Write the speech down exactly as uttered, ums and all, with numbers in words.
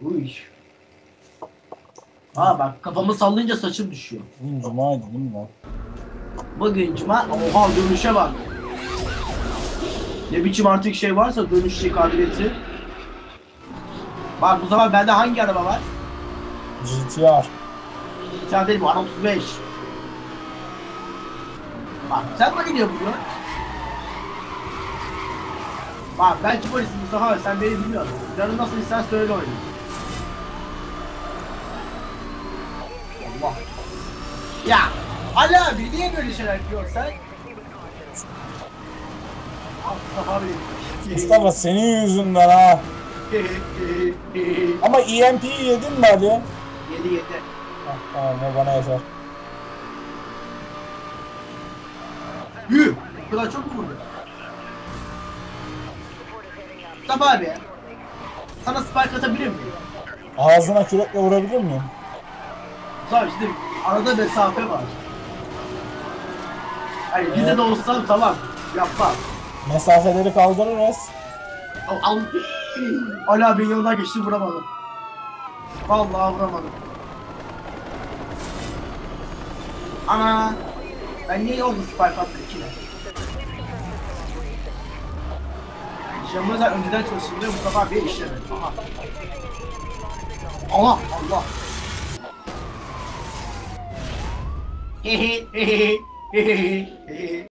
Uy. Aa bak kafamı sallayınca saçım düşüyor. Bugün cumaydı değil mi lan? Bugün cuma. Oha dönüşe bak. Ne biçim artık şey varsa dönüş şey kabiliyeti. Bak bu zaman bende hangi araba var? G T R. Bir tane değil bu R otuz beş. Bak sen mi gidiyor bugün? Bak ben polisim Mustafa abi sen beni bilmiyorsun. Yarın nasıl istersen söyle oyunu. Allah. Ya Ali abi niye böyle şeyler yapıyorsun sen? Mustafa abi. Mustafa senin yüzünden ha. Ama E M P'yi yedin mi Ali? Yedi yedi. Hah, tamam o bana yeter. Yuh! Bu kadar çok mu vurdu? Mustafa abi. Sana spike atabilir miyim? Ağzına kürekle vurabilir miyim? Mustafa işte arada mesafe var. Hayır bize de olsam tamam. Yapma. Mesafeleri kaldırırız. Al. al. Ali abi yanından geçti vuramadım. Vallahi vuramadım. Ana. Ben niye oldu spike attım ikine? Camı zaten önceden çalıştırılıyor Mustafa abiye işlemedi. Aha. Allah Allah. Hehe hehe hehe hehe.